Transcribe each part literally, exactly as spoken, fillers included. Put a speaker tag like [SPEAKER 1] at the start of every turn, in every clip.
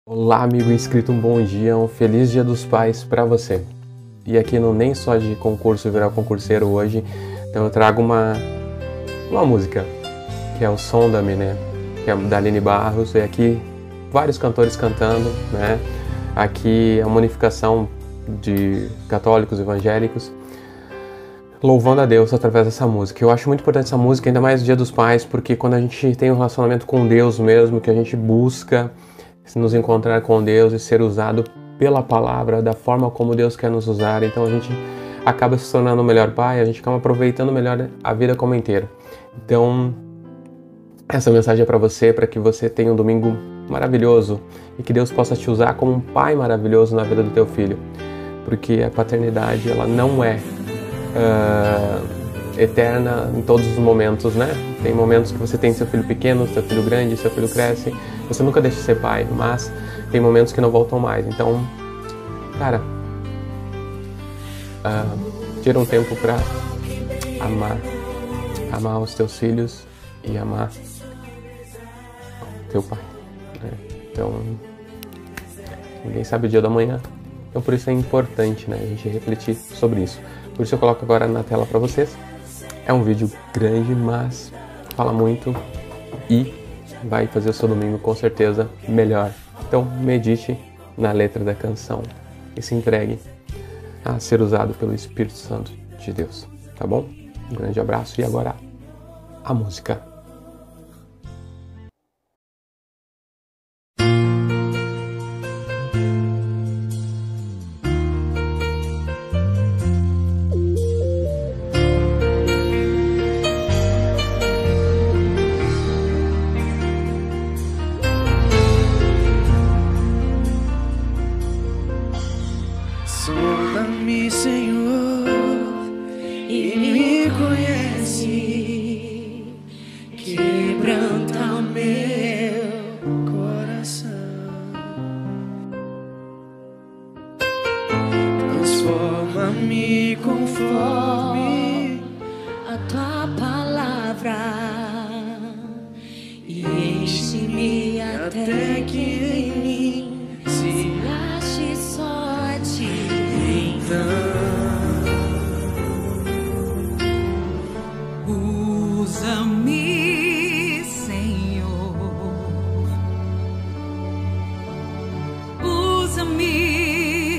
[SPEAKER 1] Olá, amigo inscrito, um bom dia, um feliz Dia dos Pais para você. E aqui no Nem Só de Concurso Virar Concurseiro hoje, então eu trago uma, uma música, que é o Sonda-me, né? Que é da Aline Barros, e aqui vários cantores cantando, né? Aqui é uma unificação de católicos evangélicos, louvando a Deus através dessa música. Eu acho muito importante essa música, ainda mais no Dia dos Pais, porque quando a gente tem um relacionamento com Deus mesmo, que a gente busca nos encontrar com Deus e ser usado pela palavra, da forma como Deus quer nos usar, então a gente acaba se tornando o melhor pai, a gente acaba aproveitando melhor a vida como inteira. Então, essa mensagem é para você, para que você tenha um domingo maravilhoso e que Deus possa te usar como um pai maravilhoso na vida do teu filho, porque a paternidade, ela não é uh, eterna em todos os momentos, né? Tem momentos que você tem seu filho pequeno, seu filho grande, seu filho cresce, você nunca deixa de ser pai, mas tem momentos que não voltam mais. Então, cara, uh, tira um tempo para amar, amar os teus filhos e amar teu pai, né? Então, ninguém sabe o dia da manhã, então por isso é importante, né, a gente refletir sobre isso. Por isso eu coloco agora na tela para vocês. É um vídeo grande, mas fala muito e vai fazer o seu domingo com certeza melhor. Então medite na letra da canção e se entregue a ser usado pelo Espírito Santo de Deus, tá bom? Um grande abraço e agora a música.
[SPEAKER 2] Sonda-me, Senhor, e me conhece, quebranta o meu coração, transforma-me conforme
[SPEAKER 3] a tua palavra e enche-me até que em mim se ache só a ti.
[SPEAKER 4] Usa-me, Senhor, usa-me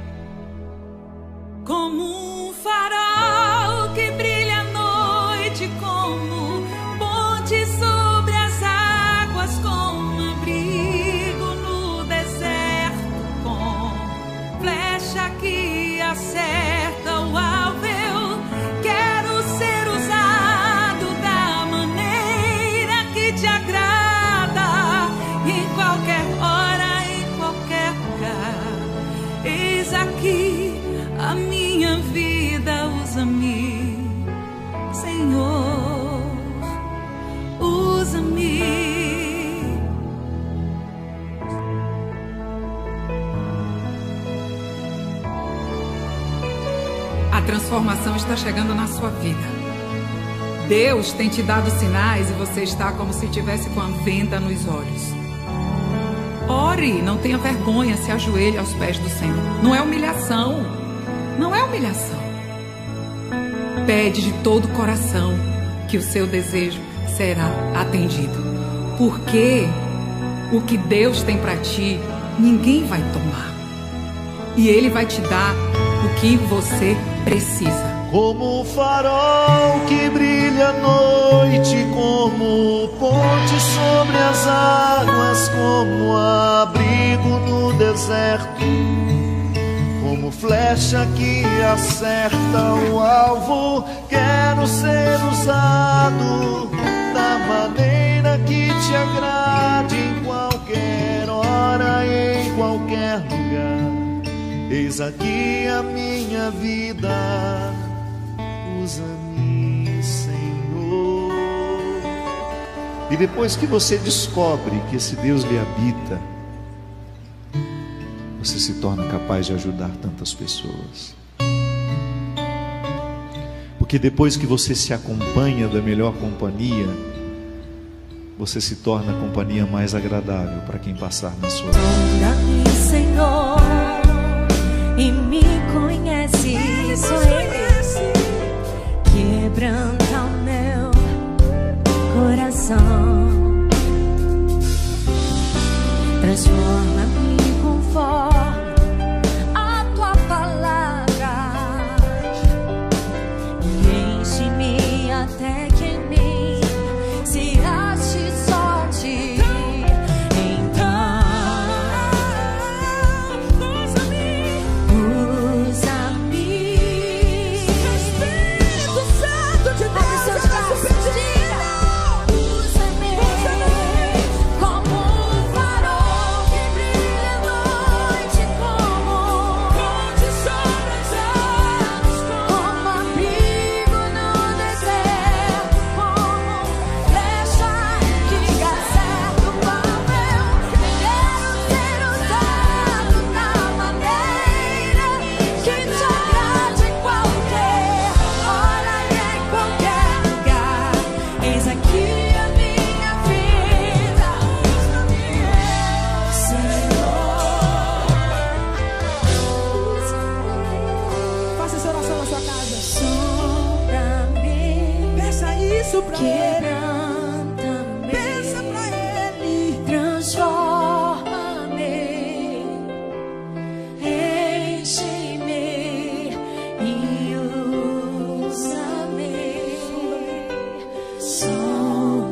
[SPEAKER 4] como um farol que brilha à noite, como ponte sobre as águas, como abrigo no deserto, com flecha que acerta o alvo. Eu quero ser usado da maneira que te agrada, em qualquer hora, em qualquer lugar. Eis aqui a minha vida, usa-me, Senhor, usa-me. A transformação está chegando na sua vida. Deus tem te dado sinais e você está como se tivesse com a venda nos olhos. Ore, não tenha vergonha, se ajoelhe aos pés do Senhor. Não é humilhação, não é humilhação. Pede de todo o coração que o seu desejo será atendido. Porque o que Deus tem para ti, ninguém vai tomar. E Ele vai te dar o que você precisa.
[SPEAKER 2] como o farol que brilha à noite, como ponte sobre as águas, como abrigo no deserto, como flecha que acerta o alvo. Quero ser usado da maneira que te agrade, em qualquer hora, em qualquer lugar. Eis aqui a minha vida, usa-me, Senhor. E depois que você descobre que esse Deus lhe habita, você se torna capaz de ajudar tantas pessoas. Porque depois que você se acompanha da melhor companhia, você se torna a companhia mais agradável para quem passar na sua vida.
[SPEAKER 3] Sonda-me, Senhor, e me conhece, só Ele quebranta o meu coração, transforma-me conforme a tua palavra e enche-me até que em mim se ache só ti. Então usa-me, usa-me, Espírito Santo de Deus, seus braços, diga, usa-me como um farol que brilha à noite, como condições anos, como abrigo no deserto, como flecha que acerta o papel. Quero ser usado da maneira que te agrade em qualquer hora e em qualquer lugar. Eis aqui a minha vida, Senhor.
[SPEAKER 5] Faça essa oração na sua casa.
[SPEAKER 3] Sonda-me,
[SPEAKER 5] Peça isso pra Ele.
[SPEAKER 3] quebranta-me,
[SPEAKER 5] Peça pra Ele.
[SPEAKER 3] transforma-me, enche-me e usa-me. Sonda-me.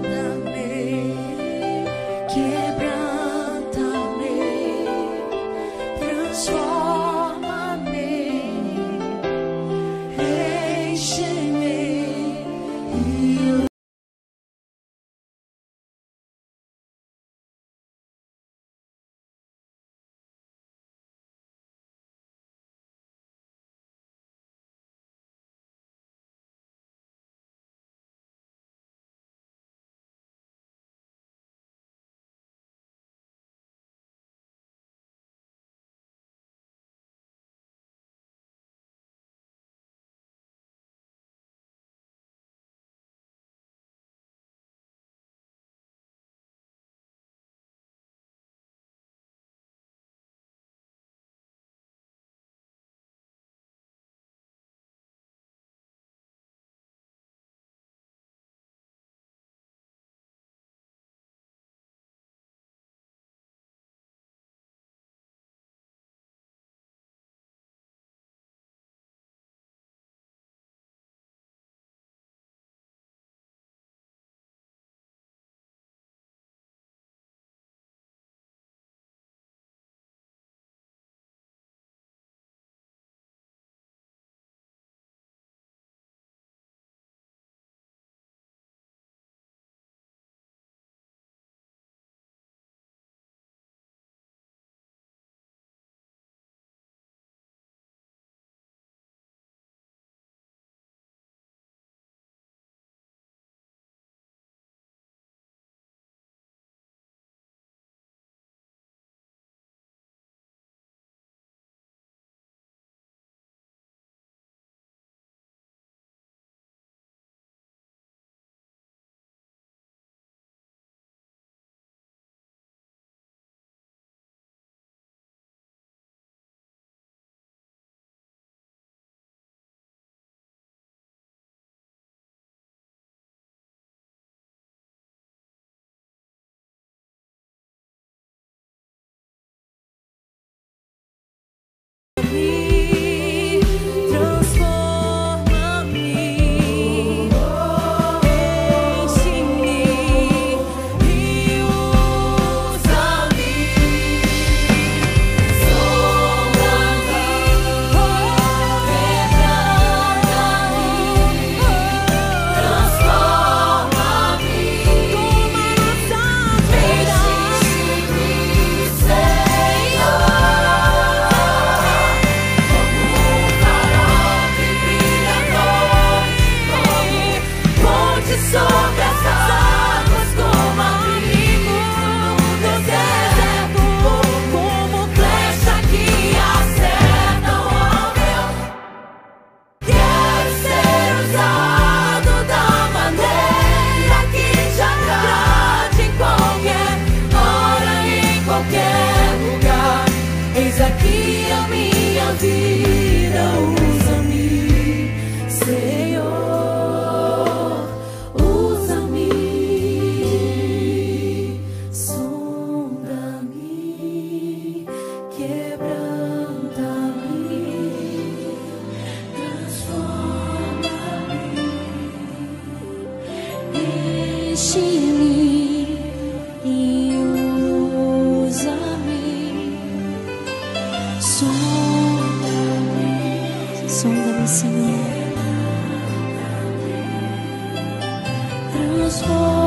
[SPEAKER 3] sou.